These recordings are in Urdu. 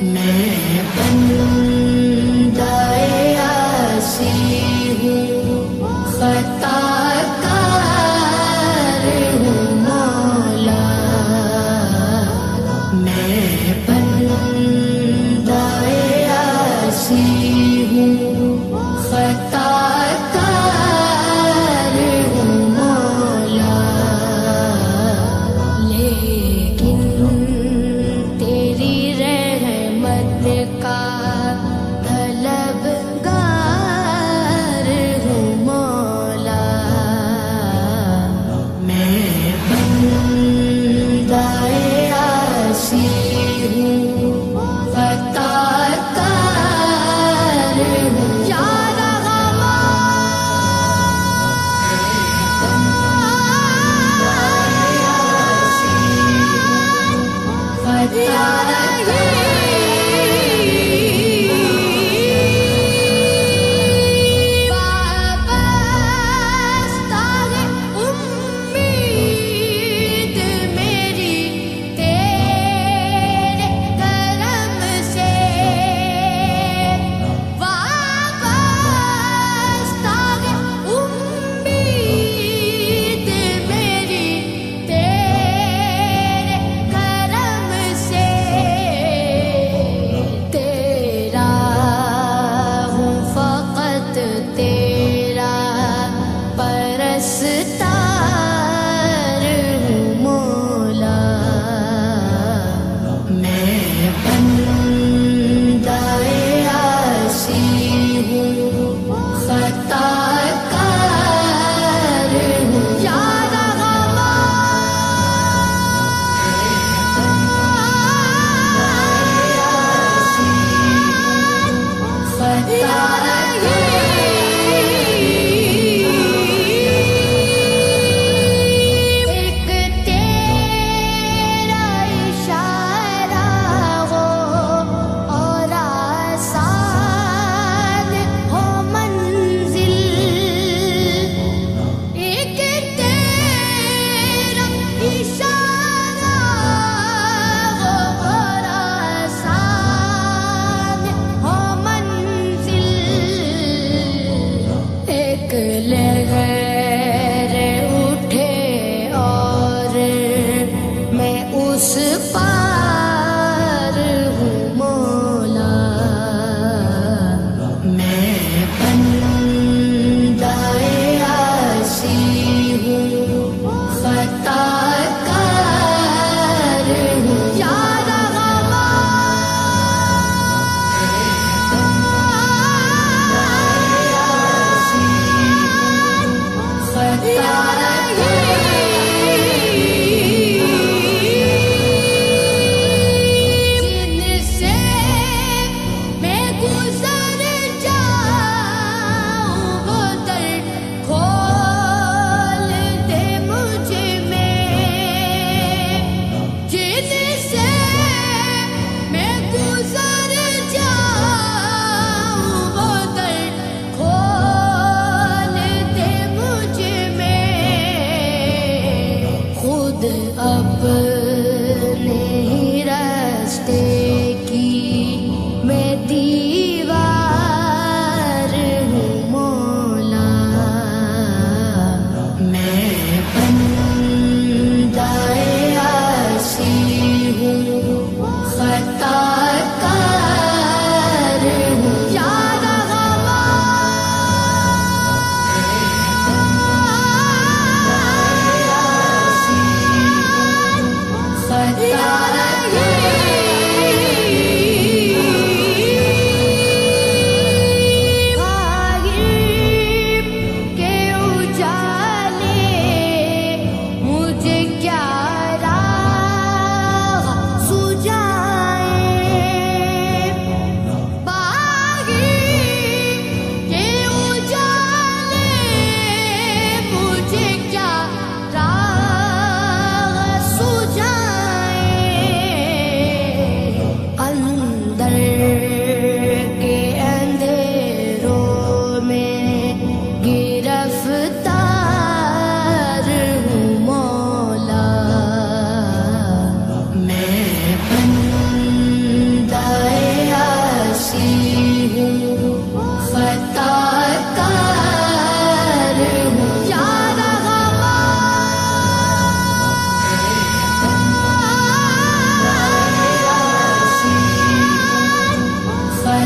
میں بندہ عاصی ہوں، خطا کار ہوں مولا، میں بندہ عاصی ہوں، خطا کار ہوں مولا، لیکن تیری رحمت کا طلبگار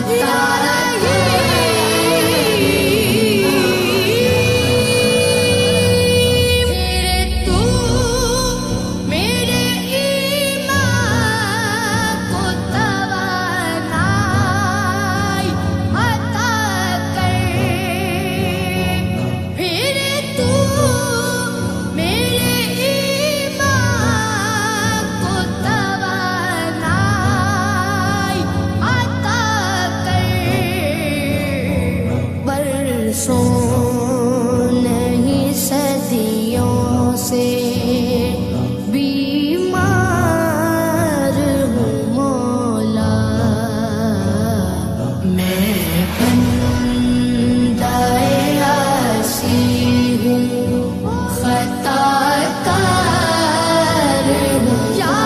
نہیں صدیوں سے بیمار ہوں مولا، میں بندہ عاصی ہوں، خطا کار ہوں یا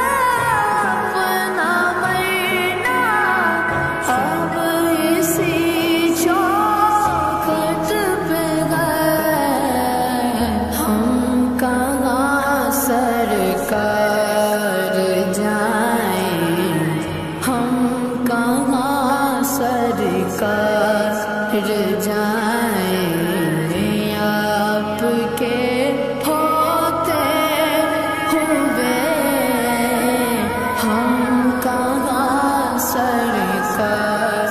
سی سرکار جائیں آپ کے ہوتے ہوئے ہم کہاں سرکار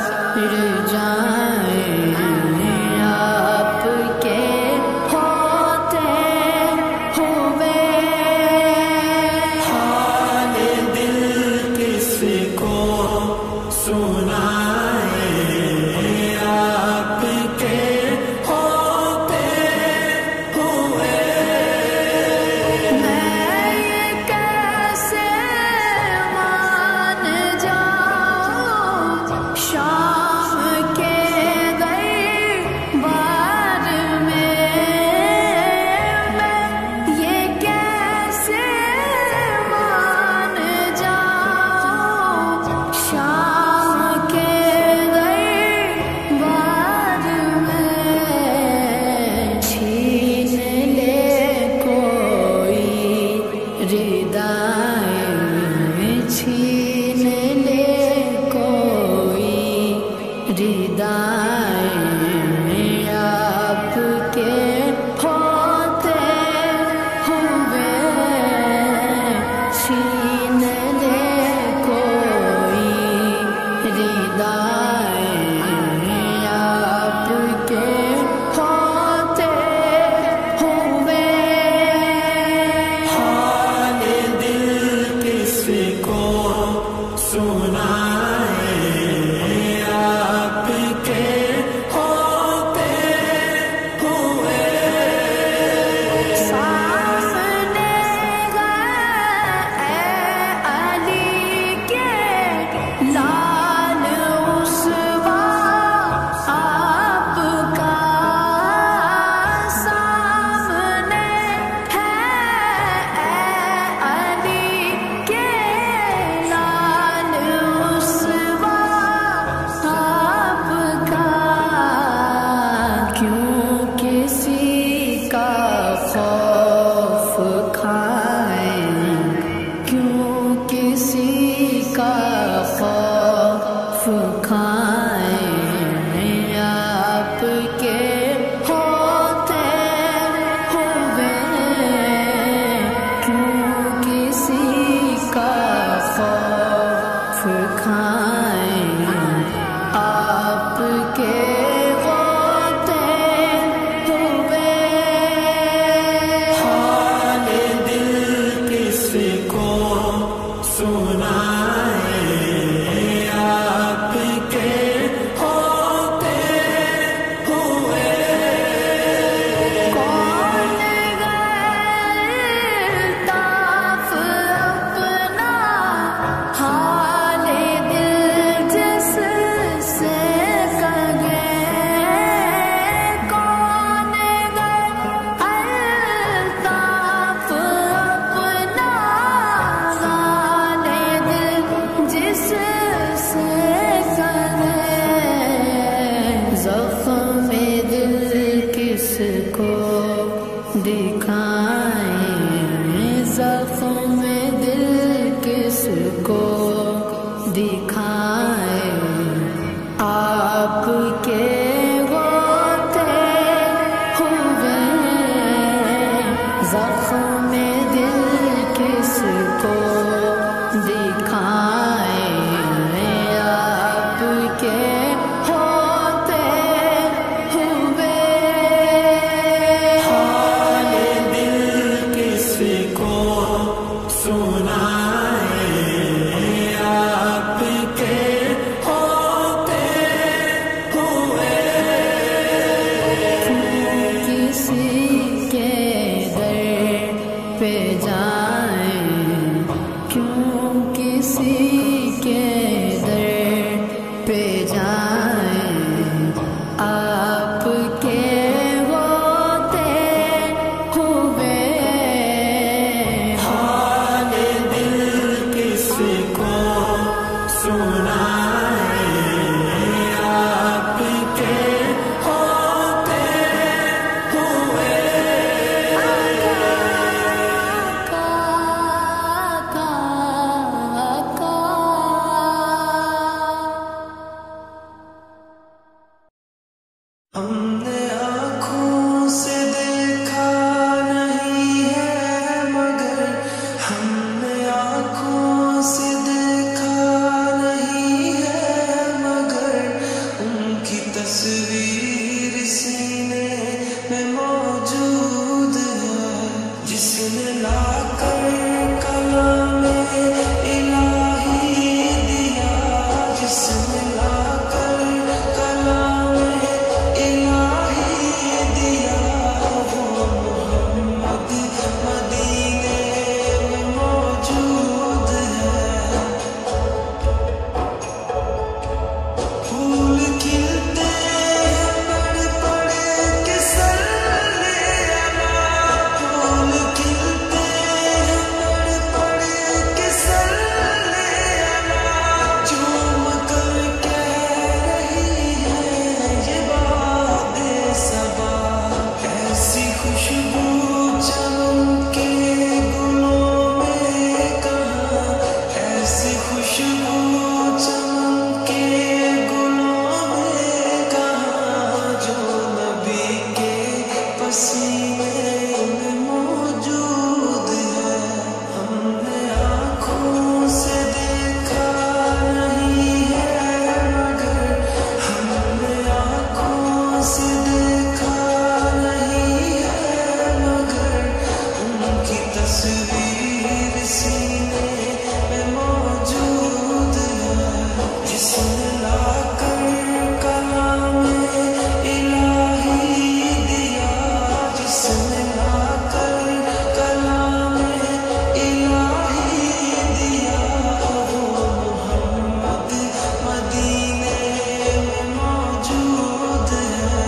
جائیں آپ کے ہوتے ہوئے حال دل کس کو سنائیں آپ کے ہوتے ہوئے میں یہ کیسے مان جاؤں شام کے دربار میں یہ کیسے مان جاؤں شام کے دربار میں چھین لے کوئی ردائیں چھین لے کوئی ردائیں آپ کے ہوتے ہوئے چھین لے کوئی ردائیں آپ کے ہوتے ہوئے حال دل کس کو سنائیں آپ کے ہوتے ہوئے سامنے گئے علی کے لال اسوا آپ کا سامنے ہے علی کے لال اسوا آپ کا کیوں کسی کا خوف کھائیں کیوں کسی کا خوف کھائیں آپ کے ہوتے ہوئے کیوں کسی کا خوف کھائیں آپ کے ہوتے ہوئے حال دل کس کو سنائیں آپ کے ہوتے ہوئے کون غلطاف اپنا حال دل جس سے کہے کون غلطاف اپنا حال دل جس سے کہے زخم دل کس کو دکھائیں زخم دل کس کو دکھائیں آپ کے ہوتے ہوئے زخم دل کس کو دکھائیں آپ کے ہوتے ہوئے حال دل کس کو سنائیں آپ کے ہوتے ہوئے کسی کے در پہ جائیں کیوں کسی کے در پہ جائیں آپ کے ہوتے ہوئے حال دل کس کو سنائیں آپ کے ہوتے ہوئے آقا تصویر سینے میں موجود ہے، جس نے لا کر کلام الہی دیا، جس نے لا کر کلام الہی دیا، وہ محمد مدینے میں موجود ہے۔ پھول کھلتے ہیں پڑھ پڑھ کے صلی علی، پھول کھلتے ہیں پڑھ پڑھ کے صلی علی، چوم کر کہہ رہی ہے یہ باد صبا، ایسی خوشبو چمن کے گلوں میں کہاں، ایسی خوشبو چمن کے گلوں میں کہاں، جو نبی کے پسینے میں موجود ہے۔ ہم نے آنکھوں سے دیکھا نہیں ہے مگر، ہم نے آنکھوں سے دیکھا نہیں ہے مگر، ان کی تصویر سینے میں موجود ہے، جس نے لا کر کلام الہی دیا، جس نے لا کر کلام الہی دیا، وہ محمد مدینے میں موجود ہے۔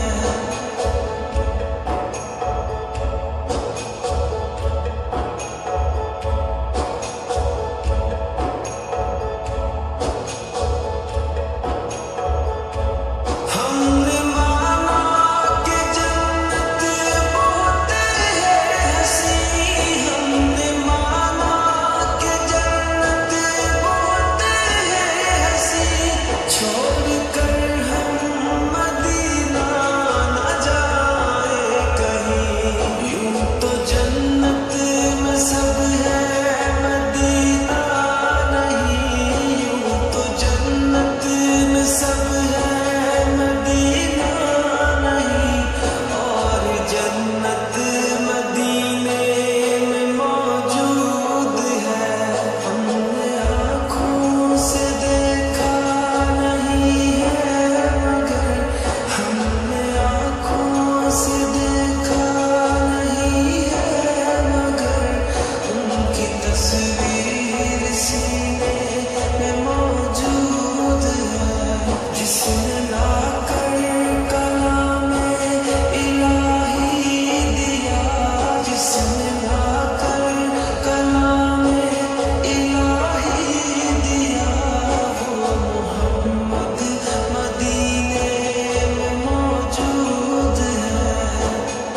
ہم نے مانا کہ جنت بہت ہے حسین، ہم نے مانا کہ جنت بہت ہے حسین، چھوڑ کر ہم مدینہ نہ جائے کہیں، یوں تو جنت میں سب ہے مدینہ نہیں، یوں تو جنت میں سب ہے مدینہ نہیں، اور جنت مدینے میں موجود ہے۔ ہم نے آنکھوں سے دیکھا نہیں ہے مگر، ہم نے آنکھوں سے دیکھا نہیں ہے مگر، ان کی تصویر سینے میں موجود ہے، جس نے لا کر کلام الہی دیا، جس نے لا کر کلام الہی دیا، وہ محمد مدینے میں موجود ہے۔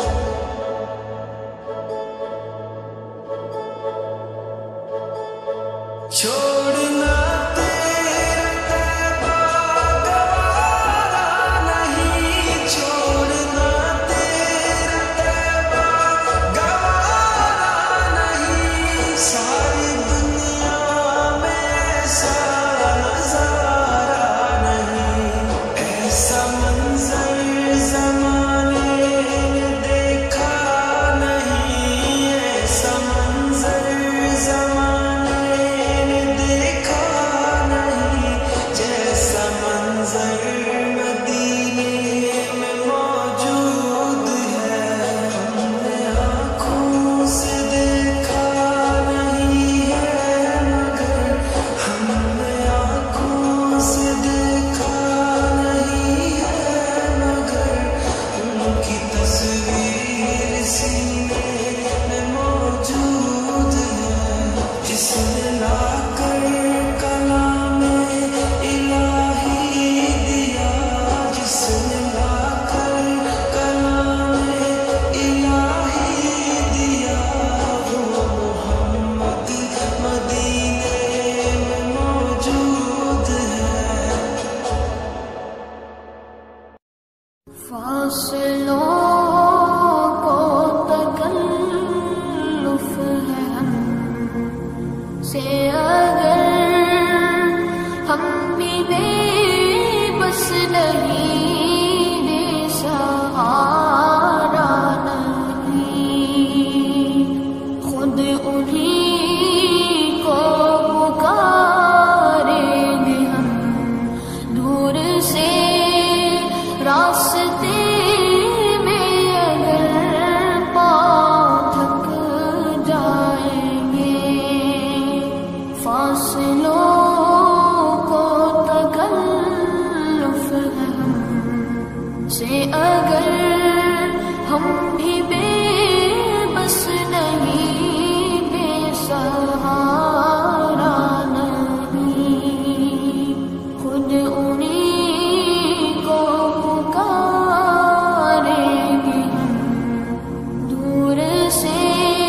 چھوڑنا تیرا طیبہ گوارا نہیں، چھوڑنا تیرا طیبہ گوارا نہیں، ساری دنیا میں ایسا نظارہ نہیں، ایسا منظر زمانے نے دیکھا نہیں، ایسا منظر زمانے نے دیکھا نہیں، جیسا منظر مدینے میں موجود ہے۔ ہم نے آنکھوں سے دیکھا نہیں ہے مگر، ہم نے آنکھوں سے دیکھا نہیں ہے مگر، ان کی تصویر سینے میں موجود ہے، جس نے لا کر کلام الہی دیا، جس نے لا کر کلام الہی دیا، وہ محمد مدینے میں موجود ہے۔ فاصلوں کو تکلف ہے ہم سے، اگر ہم بھی بے بس نہیں سے اگر ہم بھی بے بس نہیں، بے سہارا نہیں، خود انہیں کو پکاریں گے ہم، دور سے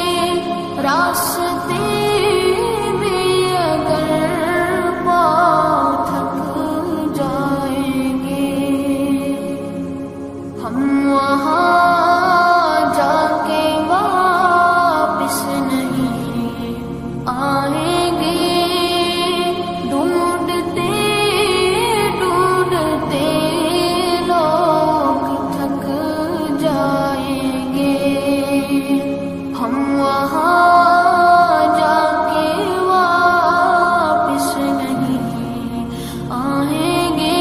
راستے میں اگر پاؤں تھک جائیں گے، ہم وہاں جا کے واپس نہیں آئیں گے، ڈھونڈتے ڈھونڈتے لوگ تھک جائیں گے، ہم وہاں جا کے واپس نہیں آئیں گے،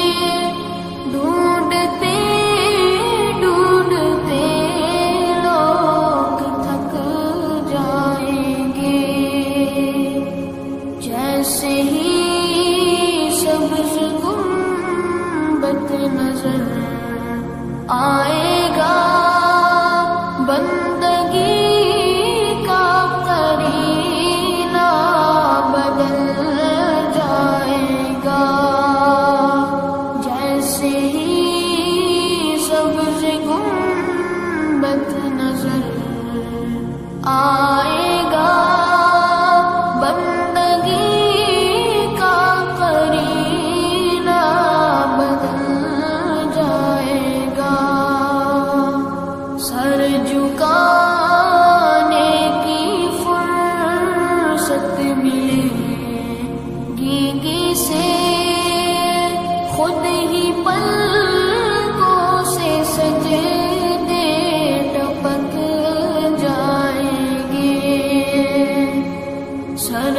ڈھونڈتے ڈھونڈتے لوگ تھک جائیں گے، جیسے ہی سبز گنبد نظر آئے گا، بندگی کا قرینہ بدل جائے گا، جیسے ہی سبز گنبد نظر آئے گا، بندگی کا قرینہ بدل جائے گا، سر جھکانے کی فرصت ملے گی کسے، خود ہی پلکوں سے سجدے ٹپک جائیں گے، سر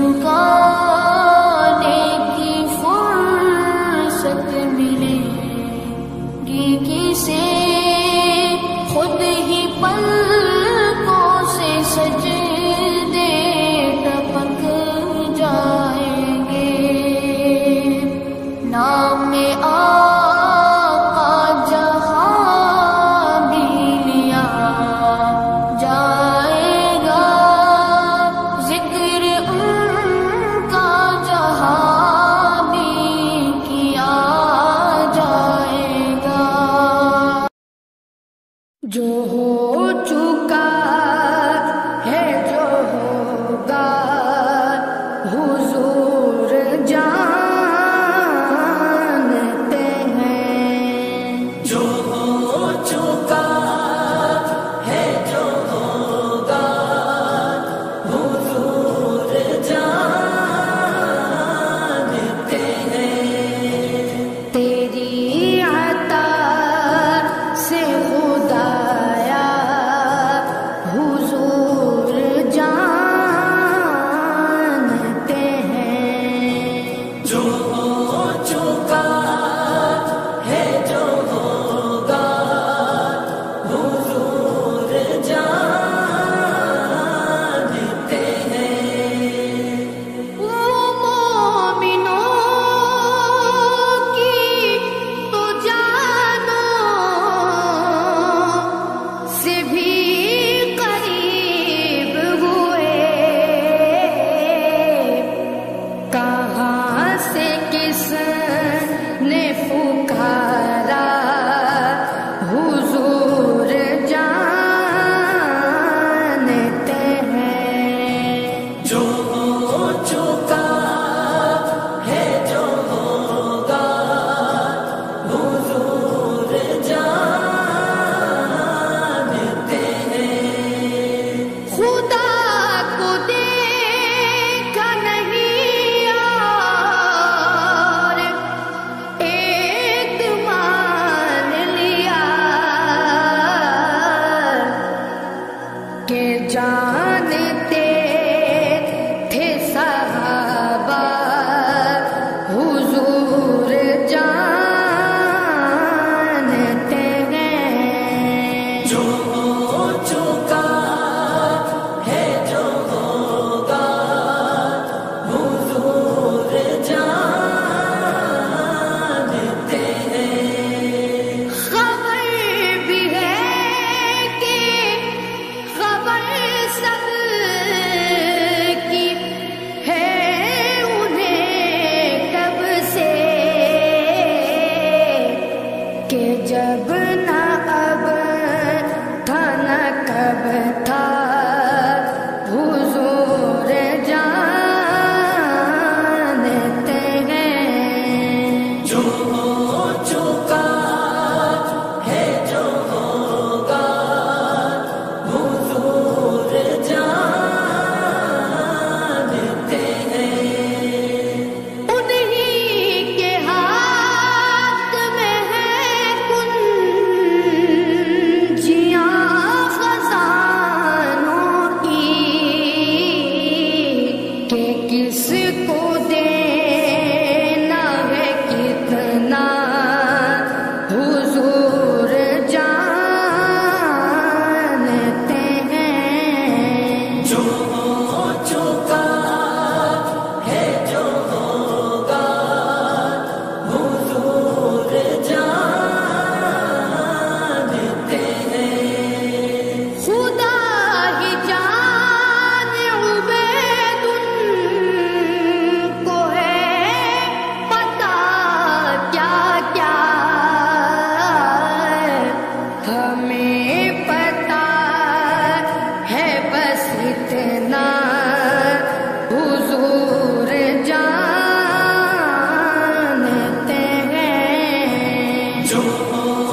جھکانے کی فرصت ملے گی کسے، خود ہی پلکوں سے سجدے ٹپک جائیں گے، نام آقا جہاں بھی لیا جائے گا، ذکر ان کا جہاں بھی کیا جائے گا، جو ہو چکا ہے جو ہوگا حضور جانتے ہیں، جو ہو چکا ہے جو ہوگا حضور جانتے ہیں، تیری عطا سے خدایا حضور جانتے ہیں، جو ہو چکا ہے جو ہوگا حضور جانتے ہیں، وہ مومنوں کی تو جانوں سے بھی قریب ہوئے، کہاں سے کس نے پکارا حضور جانتے ہیں، جو ہو چکا ہے جو ہوگا حضور جانتے ہیں، خدا کو دیکھا نہیں اور ایک مان لیا کہ جانتے تھے صحابہ حضور جانتے کہ جب نہ اب تھا نہ کب تھا حضور جانتے ہیں جو ہو چکا ہے جو ہوگا حضور جانتے ہیں انہی کے ہاتھ میں ہے کنجیاں خزانوں کی کہ کس کو دینا ہے کتنا حضور جانتے ہیں جو ہو چکا ہے جو ہوگا حضور جانتے ہیں خدا ہی جان عبید کو ہے پتا کیا کیا ہمیں پتا ہے بس اتنا حضور جانتے ہیں جو ہو